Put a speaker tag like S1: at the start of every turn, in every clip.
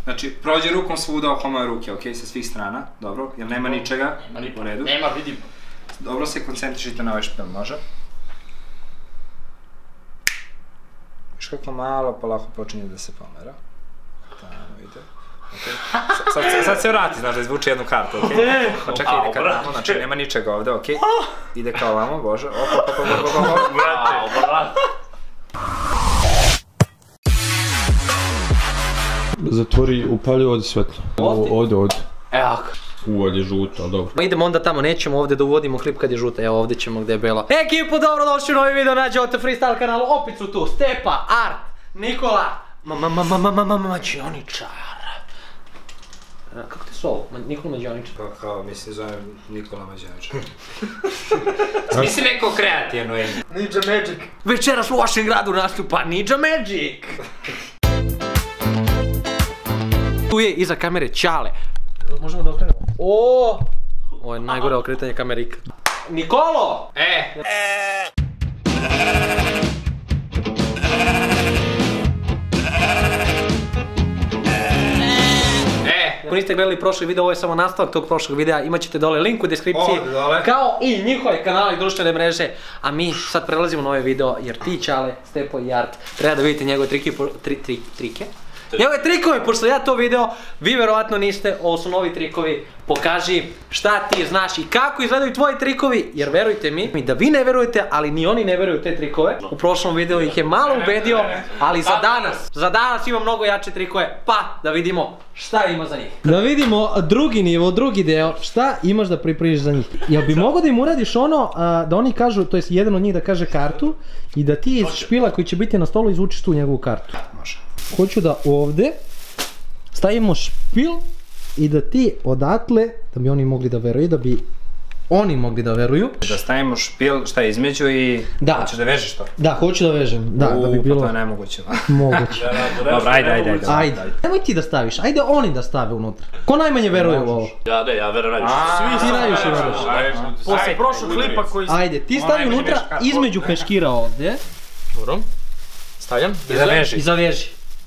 S1: Znači, prođe rukom svuda oko moje ruke, okej, sa svih strana, dobro, jer nema ničega, u redu.
S2: Nema, vidim.
S1: Dobro se koncentrišite na ovaj špil, može? Viš kako malo, polako počinje da se pomera. Tamo ide. Sad se vrati, znaš, da izvuče jednu kartu, okej? Pa čekaj, ide kad tamo, znači nema ničega ovde, okej? Ide kao ovamo, bože, op.
S3: Zatvori, upali ovdje svetlo. Ovdje.
S2: Evo.
S3: Ovdje je žuto, ali dobro.
S2: Idemo onda tamo, nećemo ovdje da uvodimo klip kad je žuta, evo ovdje ćemo gdje je bela. Ekipo, dobrodošli u novi video na Jota Freestyle kanalu, opet su tu Stepa, Art, Nikola, Mađioničar. Kako te zovu? Nikola Mađioničar?
S1: Kao, mislim, zovem Nikola Mađioničar. Smisli neko kreativno ime.
S2: Ninja Magic. Večeras u vašem gradu nastupa Ninja Magic. Tu je iza kamere Ćale. Možemo da okrenemo? Ovo je najgore okretanje kamere ikad. Nikolo! Ako niste gledali prošli video, ovo je samo nastavak tog prošlog videa, imat ćete dole link u deskripciji, kao i njihove kanale i društvene mreže, a mi sad prelazimo na ovaj video, jer ti, Ćale, Stepo i Art, treba da vidite njegove trike? Njegove trikove, pošto ja to video, vi verovatno niste, ovo su novi trikovi, pokaži šta ti znaš i kako izgledaju tvoji trikovi, jer verujte mi da vi ne verujete, ali ni oni ne veruju u te trikove. U prošlom videu ih je malo ubedio, ali za danas ima mnogo jače trikove, pa da vidimo šta ima za njih. Da vidimo drugi nivo, drugi deo, šta imaš da pripremiš za njih. Jel bi mogo da im uradiš ono, da oni kažu, to je jedan od njih da kaže kartu, i da ti iz špila koji će biti na stolu izvučiš tu njegovu kartu.
S1: Može.
S2: Hoću da ovde stavimo špil i da ti odatle, da bi oni mogli da veruju, da bi oni mogli da veruju.
S1: Da stavimo špil, šta je između i...
S2: Da.
S1: Hoćeš da vežeš to?
S2: Da, hoću da vežem, da bi bilo...
S1: Pa to je nemoguće.
S2: Moguće.
S1: Dobro, ajde.
S2: Ajde. Nemoj ti da staviš, ajde oni da stave unutra. Ko najmanje veruje u ovo?
S4: Ja verujem najviše.
S2: Svi ti najviše veruješ.
S4: Posle prošlog klipa koji...
S2: Ajde, ti stavi unutra između peškira ovdje.
S4: Dobro. Stavljam.
S2: I zaveži.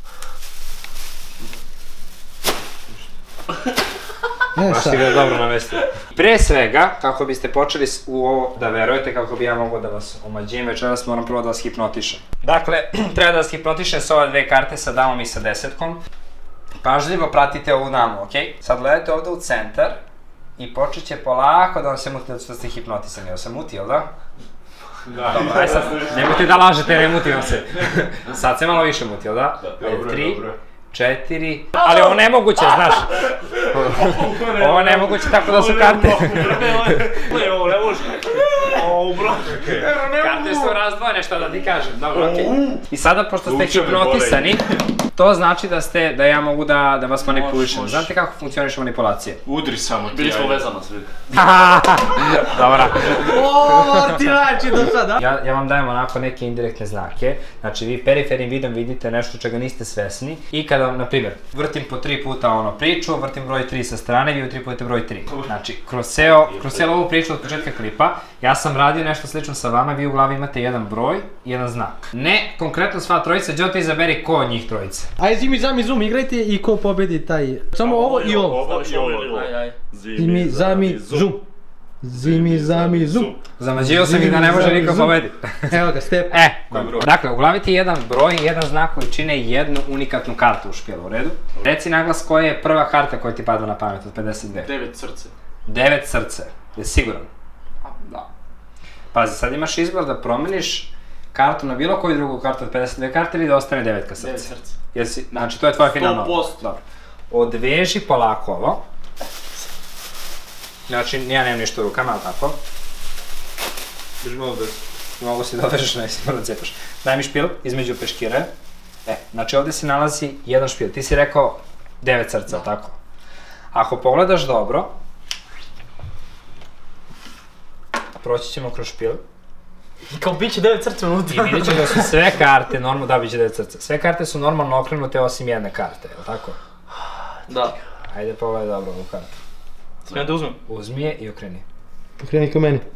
S1: Baš ti ga je dobro namestio. Pre svega, kako biste počeli u ovo da verujete, kako bi ja mogao da vas omađim, večeras moram prvo da vas hipnotišem. Dakle, treba da vas hipnotišem s ove dve karte, sa damom i sa desetkom. Pažljivo pratite ovu damu, okej? Sad gledajte ovde u centar i počet će polako da vam se muti, što ste hipnotisani. Jel se muti, jel da? Da. Dobro, aj sad, nemojte da lažete, ne muti vam se. Sad se malo više muti, jel da? Ajde, 3, 4, ali ovo nemoguće, znaš. Ovo nemoguće, tako da su karte.
S4: Ovo ne može.
S1: Karte su razdvojene, šta da ti kažem, dobro, okej. I sada, pošto ste hipnotisani, to znači da ja mogu da vas manipulišem. Znate kako funkcioniše manipulacije?
S4: Udri samo ti. Bili smo vezano svi.
S1: Dobra.
S2: Ti znači do sada.
S1: Ja vam dajem onako neke indirektne znake. Znači, vi perifernim vidom vidite nešto čega niste svesni. I kada, na primjer, vrtim po 3 puta priču, vrtim broj 3 sa strane, vi utripujete broj 3. Znači, kroz celu ovu priču od početka klipa, ja sam radio nešto slično sa vama, vi u glavi imate jedan broj i jedan znak. Ne konkretno sva trojica, Jota izaberi ko od njih trojice.
S2: Ajde, zimi, zami, zoom, igrajte i ko pobedi taj... Samo ovo i ovo.
S4: Ovo i ovo.
S2: Zimi, zami, zoom. Zimi, zami, zoom.
S1: Zamađio sam ih da ne može niko pobedi.
S2: Evo ga, Step.
S1: Dakle, u glavi ti je jedan broj i jedan znak koji čine jednu unikatnu kartu u špilu, u redu? Reci naglas koja je prva karta koja ti pada na pamet od 52.
S4: 9 srce.
S1: 9 srce. Je siguran? Da. Pazi, sad imaš izbor da promeniš kartu na bilo koju drugu kartu od 52 karte ili da ostane 9 srce.
S4: 9 srce.
S1: Znači, to je tvoja finalna.
S4: 100%.
S1: Dobro. Odveži polako ovo. Znači, ja nemam ništa u rukama, ali tako?
S3: Biš malo da...
S1: Mogu si da odvežeš, ne si mora da cepaš. Daj mi špil između peškire. Znači, ovde se nalazi jedan špil. Ti si rekao 9 srca, tako? Ako pogledaš dobro, proći ćemo kroz špil.
S2: Kao biće 9 srca unutra.
S1: I vidjet ćemo da su sve karte normalno, da biće 9 srca. Sve karte su normalno okrenute osim jedne karte, je li tako?
S2: Da.
S1: Ajde pogledaj dobro ovu kartu.
S4: Smijem da uzmem?
S1: Uzmi je i okreni.
S2: Okreni ka meni.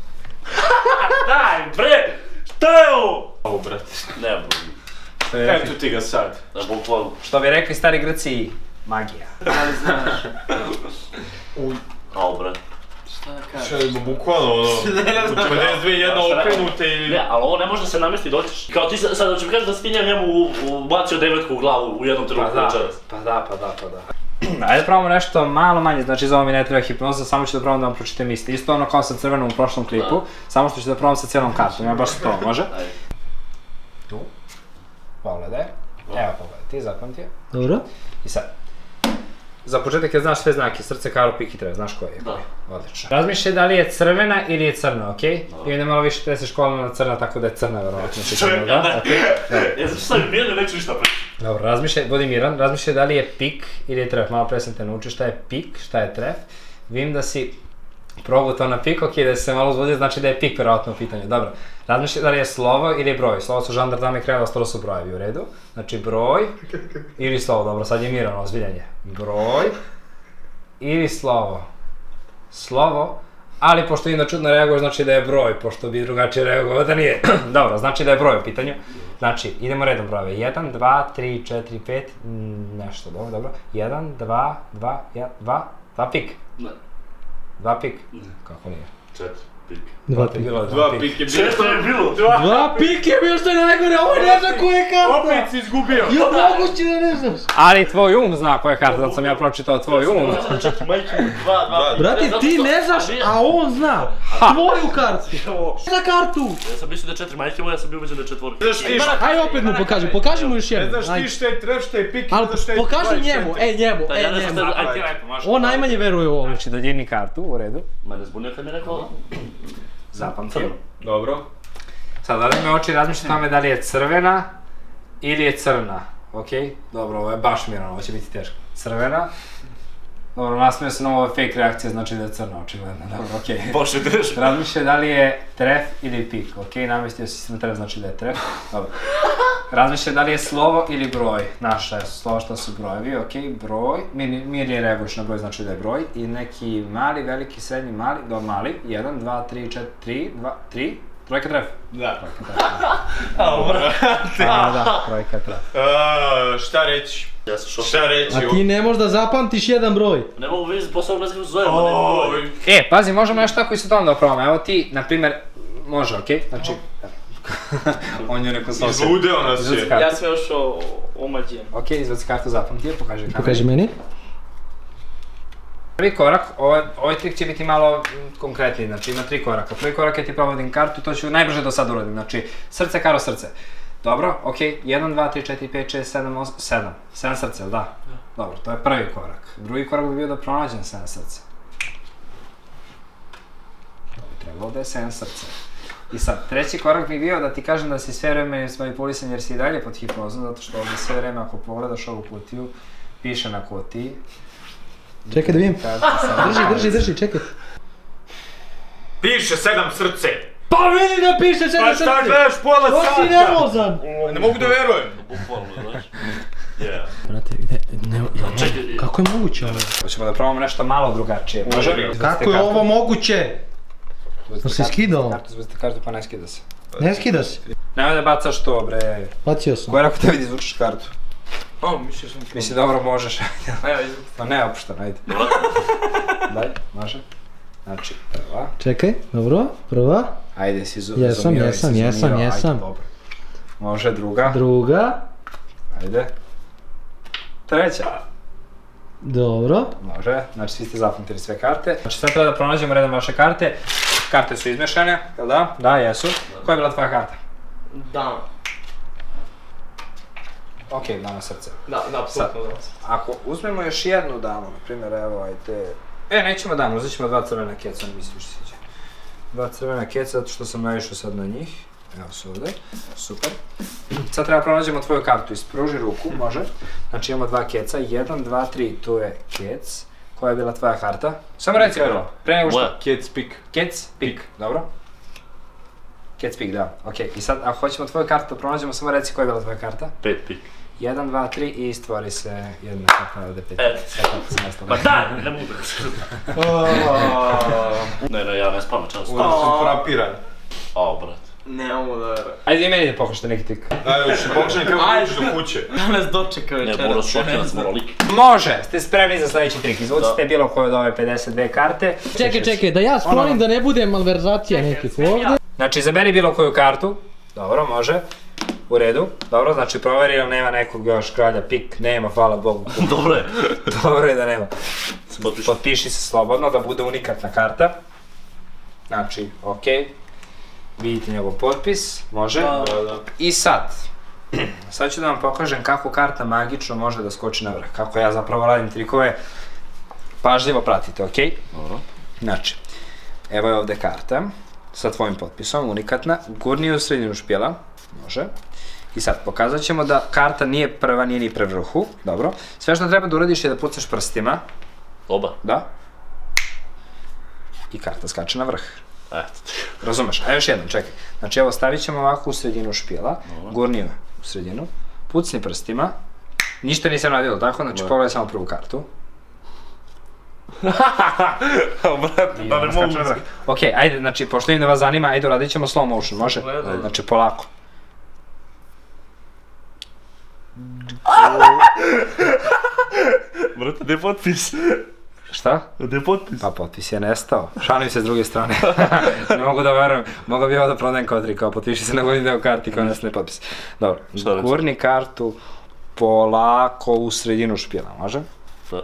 S4: Daj bre! Šta je ovo? Ovo brate, ne boli. Eto ti ga sad. Da bukvalno.
S1: Što bi rekli stari Grci, Magija.
S2: Ali znaš.
S4: Ao, brat.
S2: Šta da kažeš?
S3: Što je bukvalno ono, u 52 jedna okrenute i...
S4: Ne, ali ovo ne može da se namesti doćeš. Kao ti sad hoćeš mi kažeš da si ti njemu bacio devetku u glavu u jednom trenutku večeras.
S1: Pa da. Ajde da probamo nešto malo manje, znači za ovo mi ne treba hipnoza, samo ću da probam da vam pročitam isto ono kao sa crvenom u prošlom klipu, samo što ću da probam sa cijelom kartom, ja baš to, može? Tu, pogledaj, evo pogledaj, ti zapamtio.
S2: Dobro.
S1: I sad, za početak je znaš sve znake, srce, karo, pik i treba, znaš koji je?
S4: Da.
S1: Odlično. Razmišljaj da li je crvena ili je crna, okej? I onda malo više te se škola na crna, tako da je crna verovatno.
S4: Čovjek, da. Ja sam stavim mirno, neću ništa pričati.
S1: Dobro, razmišljaj, budi miran, razmišljaj da li je pik ili je tref, malo pre sam te naučio šta je pik, šta je tref. Vidim da si progutao na pik, okej, da si se malo uzbudio, znači da je pik verovatno u pitanju. Dobro, razmišljaj da li je slovo ili je broj. Slovo su žandar, dame i kreva, ostalo su brojevi, u redu. Znači broj ili slovo, dobro, sad je miran, ozbiljanje. Broj ili slovo. Slovo, ali pošto vidim da čudno reaguješ, znači da je broj, pošto bi drugačije reagovao da nije. Dobro, znači da je broj u pitanju. Znači, idemo redom brojeve. 1, 2, 3, 4, 5, nešto, dobro. 1, 2, 2 pik.
S4: Ne.
S1: 2 pik?
S4: Ne.
S1: Kako nije?
S4: 4 pik.
S2: 2 pik.
S3: Dva pik je bilo.
S4: 4 je bilo!
S2: 2 pik je bio što je najgore, ovo ne zna koja je karta!
S3: Opet si izgubio.
S2: Jo, moguće da ne znaš!
S1: Ali tvoj zna koja je karta, zato sam ja pročitao tvoj
S4: Majke mu, 2.
S2: Brati, ti ne znaš, a on zna! Tvoju kartu! Za kartu!
S4: Ja sam mislio da je 4 majke mu, ja sam bio ubeđen da je 4.
S3: Znaš ti šta?
S2: Ajde opet mu pokaži mu još
S3: Ne
S2: jednu.
S3: znaš ti šta je tref, šta je pik,
S2: Ali
S3: šta je...
S2: pokaži njemu, njemu. On najmanje veruje u ovo.
S1: Znači dodirni kartu, u redu.
S4: Mene zbunio kad mi je rekao...
S1: Zapamtio.
S3: Dobro.
S1: Sad, da mi oči razmišljati tome da li je crvena ili je crna. Okej? Dobro, ovo je baš mirano, ovo će biti teško. Crvena. Dobro, nasmio se na ovo fake reakcije, znači da je crna, očigledno. Dobro, okej.
S4: Bože, teško.
S1: Razmišljaj da li je tref ili pik, okej? Namestio si se na tref, znači da je tref. Dobro. Razmišljaj da li je slovo ili broj. Naša je slovo što su brojevi, okej? Broj. Mirnije reaguješ na broj, znači da je broj. I neki mali, veliki, srednji, mali, do mali. 1, 2, 3, 4, 3. Trojka tref.
S3: Da.
S1: Da, trojka tref.
S3: Šta reći?
S4: Ja sam šok.
S3: Šta reći?
S2: A ti ne možeš da zapamtiš jedan broj.
S4: Ne mogu vidjeti posao gledati kako se zove, ma ne mogu.
S1: Pazi, možemo nešto tako i sa tom da probamo. Evo ti, na primjer, može, okej? Znači, on je neko sosjed.
S3: Izludeo nas je.
S5: Ja sam još omađen.
S1: Okej, izvaci kartu, zapamtio, pokaži kameru.
S2: Pokaži meni.
S1: Prvi korak, ovaj trik će biti malo konkretniji, znači ima 3 koraka. Prvi korak je ti provodim kartu, to ću najbrže do sada uradim, znači srce, karo, srce. Dobro, okej, 1, 2, 3, 4, 5, 6, 7, 8, 7 srce, jel da? Dobro, to je prvi korak. Drugi korak bi bio da pronađem 7 srce. To bi trebalo da je 7 srce. I sad, treći korak bi bio da ti kažem da si sve vreme manipulisan jer si i dalje pod hipnozom, zato što ovdje sve vreme ako pogledaš ovu kutiju, piše na kutiji.
S2: Čekaj da vidim. Drži, čekaj.
S3: Piše 7 srce.
S2: Pa vidi da piše 7 srce!
S3: Pa šta gledaš pola sata?
S2: To si nervozan!
S3: Ne mogu da verujem.
S4: Bukvalno, znaš.
S2: Brate,
S4: Čekaj.
S2: kako je moguće ovo?
S1: Hoćemo da probamo nešto malo drugačije, može?
S2: Kako je ovo moguće? To se skidao.
S1: Kartu zbacite kartu pa ne skida se.
S2: Ne skida se.
S1: Nemoj da bacaš to bre.
S2: Bacio sam.
S1: Ko je rekao tebi da izvučeš kartu?
S3: Mislio sam...
S1: Misli dobro možeš.
S3: Evo, izvuči.
S1: Pa ne opuštan, ajde. Daj, može. Znači, prva.
S2: Čekaj, dobro, prva.
S1: Ajde, si
S2: Jesam.
S1: Može, druga.
S2: Druga.
S1: Ajde. Treća.
S2: Dobro.
S1: Može, znači svi ste zapamtili sve karte. Znači sad treba da pronađemo redom vaše karte. Karte su izmešane, jel da? Da, jesu. Koja je bila tvoja karta?
S5: Dama.
S1: Okej, dama srce.
S5: Da, apsolutno dama.
S1: Ako uzmemo još jednu damu, na primjer, evo, ajde... nećemo damu, uzet ćemo 2 crvena keca, ne mislim što se sviđa. 2 crvena keca, zato što sam naišao sad na njih. Evo su ovdje, super. Sad treba pronađemo tvoju kartu, ispruži ruku, može. Znači imamo 2 keca, 1, 2, 3, tu je kec. Koja je bila tvoja karta? Samo reci prvo, pre nego što...
S4: Moja.
S3: Kec pik.
S1: Kec, pik, dobro. Kec, pik, da, okej. I sad, ako hoćemo tvoju kartu pronađemo, samo reci koja je bila tvoja karta.
S4: 5 pik.
S1: 1, 2, 3 i stvori se jedna karta ovdje 5.
S4: Pa da, ne mogu da. Ne, ja ne spavam čas.
S3: Uvijek sam frapiran.
S4: Ao, brate.
S5: Ne mogu da verujem.
S1: Ajde i meni da pokažete neki trik.
S3: Ajde, što pokažem kako uđeš do kuće.
S5: Da nas dočeka
S4: Ne,
S5: večeras.
S4: Boro šokirac mora lik.
S1: Može, ste spremni za sledeći trik. Izvucite bilo koju od ove 52 karte.
S2: Čekaj, da ja sklonim da ne bude malverzacija nekih ovdje.
S1: Znači, izaberi bilo koju kartu. Dobro, može. U redu. Dobro, znači proveri ili nema nekog još kralja pik. Nema, hvala Bogu.
S4: Dobro je.
S1: Dobro je da nema.
S4: Potpiši.
S1: Potpiši se slobodno, da bude unikatna karta. Znači, okej. Vidite njegov potpis, može.
S3: Da.
S1: I sad ću da vam pokažem kako karta magično može da skoči na vrh. Kako ja zapravo radim trikove. Pažljivo pratite, okej?
S4: Dobro.
S1: Znači, evo je ovde karta. Sa tvojim potpisom, unikatna. Gurni u sredinu špijela. Može. I sad, pokazat ćemo da karta nije prva, nije ni pre vrhu. Dobro. Sve što treba da uradiš je da pucaš prstima.
S4: Oba.
S1: Da. I karta skače na vrh.
S4: Eto.
S1: Razumeš? A još jednom, čekaj. Znači evo stavit ćemo ovako u sredinu špijela. Gurni je u sredinu. Pucni prstima. Ništa nisam radilo, tako? Znači pogledaj samo prvu kartu.
S3: Brate, da ne mogu.
S1: Okej, ajde, znači, pošto vidim da vas zanima, ajde uradit ćemo slow motion, može? Znači, polako.
S4: Brate, gdje je potpis?
S1: Šta?
S4: Gdje je potpis?
S1: Pa potpis je nestao. Šalim se s druge strane. Ne mogu da verujem. Mogao bi ovo da prodajem kao tri, kao potpiši se na godin deo karti kao nestane potpis. Dobro, gurni kartu polako u sredinu špijela, može?
S4: Da.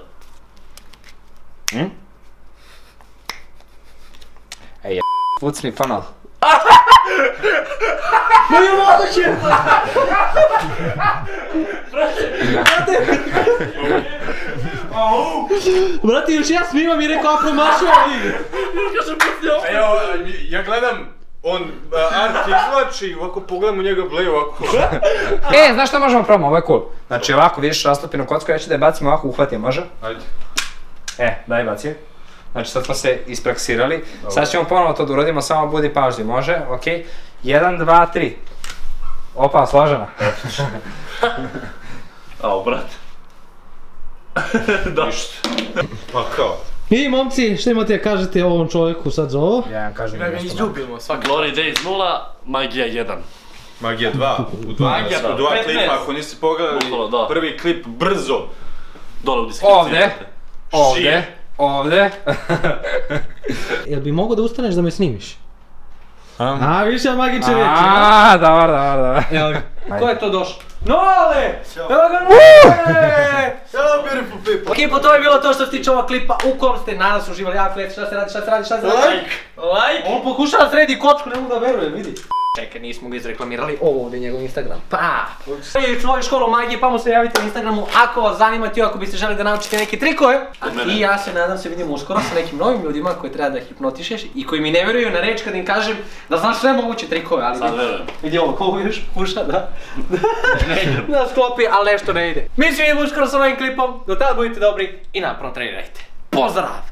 S1: Ej, pucni ponovo.
S2: Nije moguće! Brate, još ja snimam i rekao, a promašio igre.
S3: Evo, ja gledam, on Art izvlači, ovako pogledam u njega bleju, ovako.
S1: Znaš šta možemo probamo, ovo je cool. Znači ovako vidiš rastopinu kocku, ja ću da je bacim ovako, uhvatim, može?
S3: Ajde.
S1: Daj baci. Znači sad smo se ispraksirali. Sad ćemo ponovo to da uradimo, samo budi pažljiv, može? Okej. 1, 2, 3. Opa, složena.
S4: Ao, brate. Da.
S3: Pa kao?
S2: I momci, šta imate da kažete ovom čovjeku sad za ovo?
S1: Ja vam kažem
S5: Da ga
S1: nešto.
S5: izljubimo svaki.
S4: Glory Days 0, Magija 1.
S3: Magija 2, u dva klipa, ako niste pogledali
S4: Bukvalno, da.
S3: prvi klip brzo.
S4: Dole u deskripciji.
S1: Ovde.
S2: Jel bi mogo da ustaneš da me snimiš? A, više magične reči,
S1: Dobar.
S2: Evo ga. Ko je to došao? Nole! Evo ga Nole!
S3: Hello beautiful people.
S2: Ekipo, to je bilo to što se tiče ovog klipa u kom ste nadam se uživali jako lijepo. Šta se radi?
S5: Like!
S2: On pokušava da sredi kocku, ne mogu da verujem, vidi. Čekaj, nismo ga izreklamirali, ovo ovdje je njegov Instagram. I svoju školu magije, pa mu se javite na Instagramu ako vas zanimate i ako biste želi da naučite neke trikove. I ja se nadam se vidimo uskoro sa nekim novim ljudima koji treba da hipnotišeš i koji mi ne vjeruju na reč kad im kažem da znaš sve moguće trikove, ali
S4: Sad verujem.
S2: vidi ovo, ko vidiš, puša da sklopi, ali nešto ne ide. Mi se vidimo uskoro sa novim klipom, do tada budite dobri i napravno trenirajte. Pozdrav!